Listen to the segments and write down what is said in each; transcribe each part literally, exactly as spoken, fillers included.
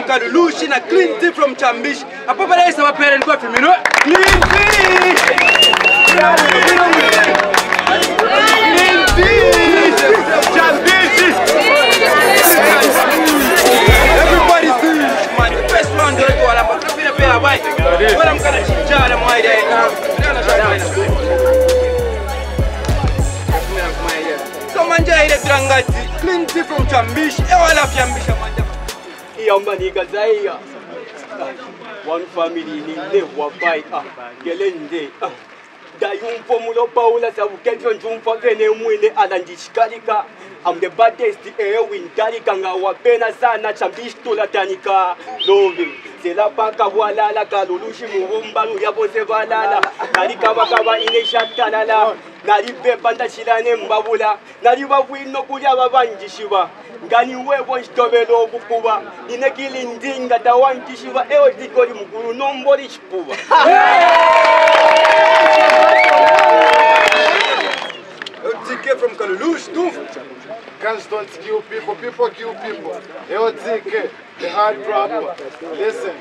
Kalulushi na Clean T from Chambishi. Apo pala isa mapere kwa filmino. Clean T! Clean T! Chambishi! Everybody see, man, the best man do it all. I'm going to pay a bike. Well, I'm going to charge them my day. So man, jai the drangati, Clean T from Chambishi. All of Chambishi, man. Iya maniga zaya. One family ni ne wabai ah gelende ah. Da yumpo mulo paula sabu ketro njumpo vene mwine alandishikalika. I'm the baddest eh wintarika nga wapena sana Chambishi tulatanika. Love sela paka walala kalulushi muhumbalu yabose balala. Kalika bakaba ineshatanala. Nalibe banda chilane mbabula. Naliba wino kulya babanjishiba. Ngani webo nshitobelo okukuba inekili ndinga tawankishiba ewo dikoli mukulu nomboli chipuba T K from Kalulushi, Doof. Guns don't kill people, people kill people. Ewo T K, the hard rapper. Listen.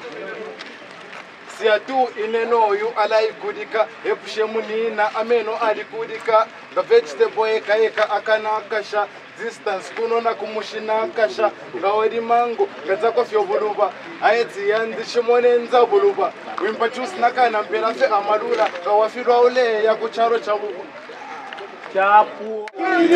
Siatu ineno yu alai kudika epushe munina ameno ali kudika the vegetable eka eka akana kasha distance kuno na kumushina kasha ngawedi mango ngazako fyo buluba ayeti yandi shimone nza buluba wimpa juice nakana mpela fe amalula ngawafirwa ule ya kucharo chabubu chapu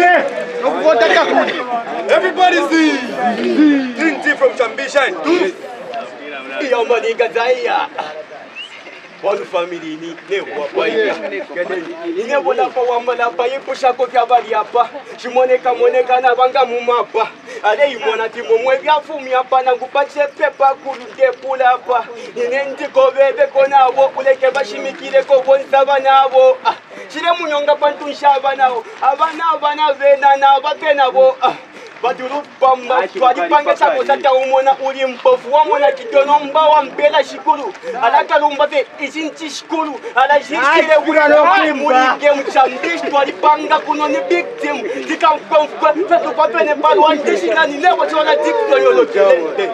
Everybody see Clean T from Chambishi. Doof. Iya maniga zaya. One family ni ne wabai ine bola pa wambala pa yipusha ko kyabali apa chimoneka moneka na banga mumapa ale imona timo mwe byafumi apa na ngupache pepa kulunde pula apa ine ndiko bebe kona abo kuleke bashimikire ko bonza banabo chire munyonga pantunsha abanao abana abana vena na batena bo Baduru bamba twalipanga chako tata umona uri mpofu wamona kidono mbawa mpela shikuru alaka lumbate izinchi shikuru ala jishire urano muri game Chambishi twalipanga kuno ni big team dikamkonfwa fetu papene balwa ndishina ni lewo chona dikto yolo kelende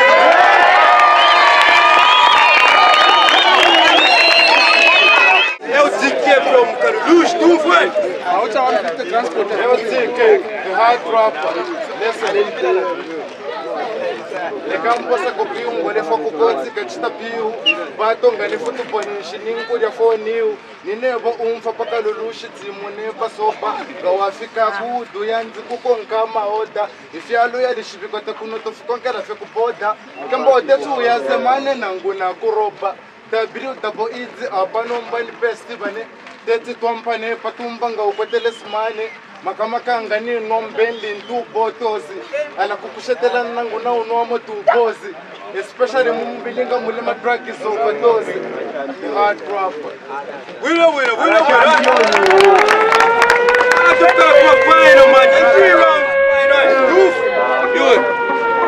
Ewo T K from Kalulushi, Doof. Ewo T K, the hard rapper. Listen. Lekamposa kopiu ngole fokukotsi kachita piu batonga ni futu ponishi ningu ya foniu ninebo umfa paka lulushi timu neba sopa gawafika kudu yanzi kuko nkama oda ifyalo ya lishibikote kuno tofukonkela fe kupoda kambote tu ya zemane nangu na kuroba tabiru dabo izi abanomba ni besti bane teti twampane patumba ngawukotele simane makamaka ni nombeli ndu botozi ala kukushetela nangu na unomo tu bozi especially mumbilinga mulima drug is overdose the hard rapper Winner, winner, winner, winner. I took that for a final match. In three rounds, final. Doof. Do it.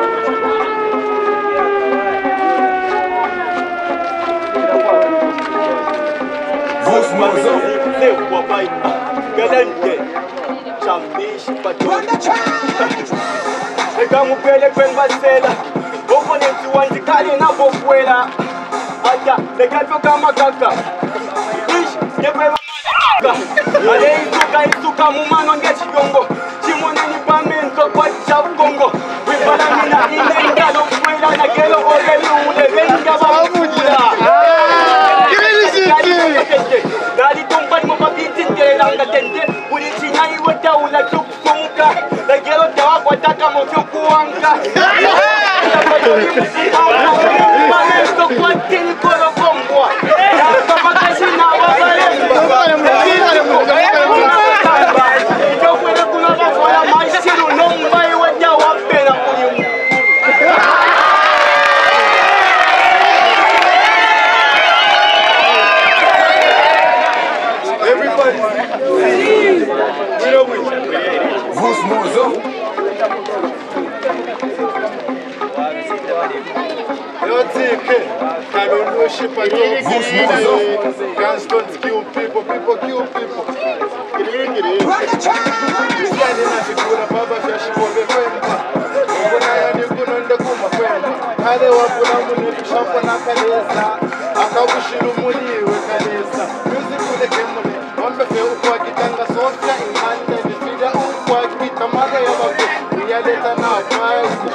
Most manzo ne wabai gelende Chambishi patona Eka mupele kwenbasela Oponenti wanjikali na bokwela Ata lekavyo kama kaka Ish yekwewa kaka Ale isuka isuka mumano ngechiyongo Chimone ni pamento kwa chakongo Wibala mina inenga no kwela na gelo oleli ule venga wafula Dali tumpani mo papiti ngelanga tente Ulichi nyai wata ula tukufunga Legelo tawa kwa taka mo tukuanga Manesto kwa tini kolo kombwa Kapakashi na wabalemba Ito kwele kuna wafoya maishiru Nomba iwata wapena ulimu Everybody. You know which? Who's more so? Ewo T K, Kalulushi patona guns don't kill people, people kill people. Isiani na fikura baba vya shikome kwemba Kuna yani kunonde kuma kwemba Hale wa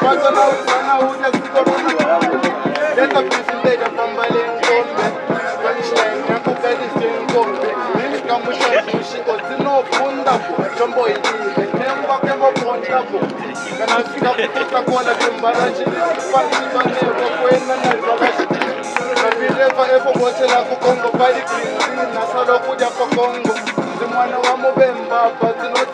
Bato na usana uja sikorona Leta pisindeja pambale ngombe Punchline na kukalisi ngombe Nishka mushazushi otino fundako Chombo ilile Nemba kembo pondako Kana fika kukuta kona kimbarashi Nisipani zoneko kwena na zagashi Na vileva efo bote la kukongo Pali klinzi na salo kuja kwa kongo Zimwana wa mubemba Batino